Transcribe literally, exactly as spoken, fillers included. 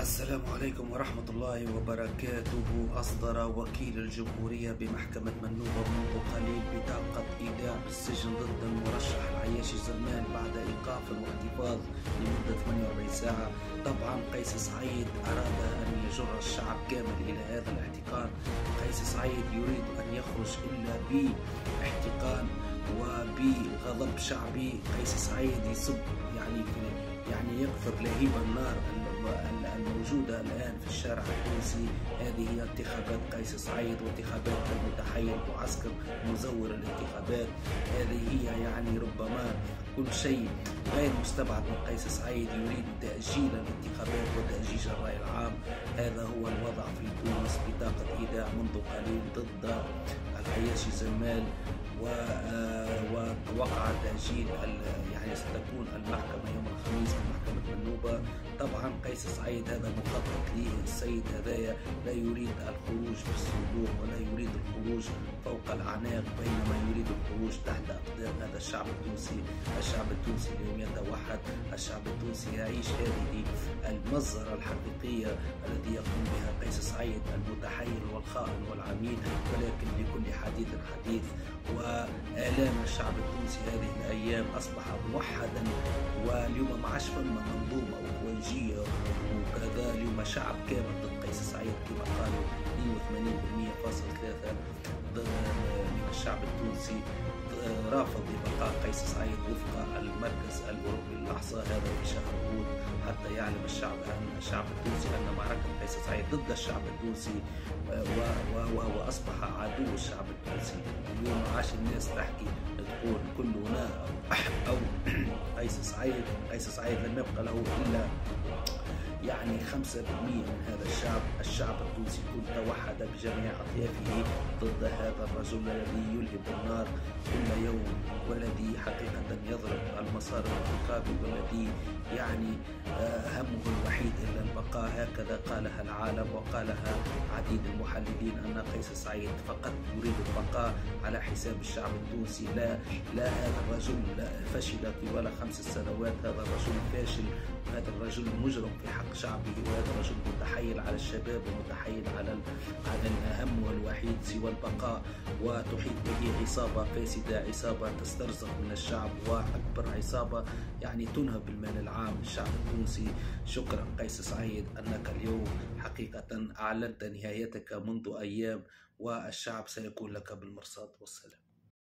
السلام عليكم ورحمة الله وبركاته. أصدر وكيل الجمهورية بمحكمة منوبة منذ قليل بطاقة إيداع بالسجن ضد المرشح العياشي زلمان بعد إيقاف واحتفاظ لمدة ثمانية وأربعين ساعة. طبعا قيس سعيد أراد أن يجر الشعب كامل إلى هذا الاحتقان. قيس سعيد يريد أن يخرج إلا باحتقان وبغضب شعبي. قيس سعيد يسب يعني يعني يقذف لهيب النار الموجودة الآن في الشارع التونسي. هذه هي انتخابات قيس سعيد وانتخابات المتحيل معسكر مزور الانتخابات. هذه هي يعني ربما كل شيء غير مستبعد من قيس سعيد. يريد تأجيل الانتخابات وتأجيج الرأي العام. هذا هو الوضع في تونس. بطاقة إيداع منذ قليل ضد العياشي زلمان، ووقع تأجيل يعني ستكون المحكمة يوم الخميس في محكمة منوبة. طبعا قيس سعيد هذا مخطط ليه. السيد هذايا لا يريد الخروج بالصندوق ولا يريد الخروج فوق الأعناق، بينما يريد الخروج تحت أقدام هذا الشعب التونسي. الشعب التونسي اليوم يتوحد. الشعب التونسي يعيش هذه المزرة الحقيقية التي يقوم بها قيس سعيد المتحيل والخائن والعميل، ولكن لكل حديث حديث. وآلام الشعب التونسي هذه الأيام أصبح موحدا، واليوم ما عادش فما منظومة وخوانجية وكذا. اليوم شعب كامل ضد قيس سعيد كما قالوا اثنين وثمانين بالمئة فاصل ثلاثة من الشعب التونسي رافض بقاء قيس سعيد وفق المركز الأوروبي للإحصاء هذا في شهر أغود، حتى يعلم الشعب أن الشعب التونسي أن معركة قيس سعيد ضد الشعب التونسي، وهو أصبح عدو الشعب التونسي. اليوم عاش الناس تحكي تقول كلنا أو قيس سعيد. قيس سعيد لم يبقى له إلا يعني خمسة بالمئة من هذا الشعب. الشعب التونسي كله توحد بجميع أطيافه ضد هذا الرجل الذي يلهب النار كل يوم، والذي حقيقة يضرب المسار الانتخابي، والذي يعني همه الوحيد إلا البقاء. هكذا قالها العالم وقالها عديد المحللين أن قيس سعيد فقط يريد البقاء على حساب الشعب التونسي. لا لا هذا الرجل فشل طوال خمس سنوات. هذا الرجل فاشل، وهذا الرجل مجرم في حق شعبه، وهذا الرجل متحيل على الشباب ومتحيل على على همه الوحيد سوى البقاء. وتحيط به عصابة فاسدة، عصابة تسترزق من الشعب، وأكبر عصابة يعني تنهب المال العام للشعب التونسي. شكرا قيس سعيد أنك اليوم حقيقة أعلنت نهايتك منذ أيام، والشعب سيكون لك بالمرصاد. والسلام.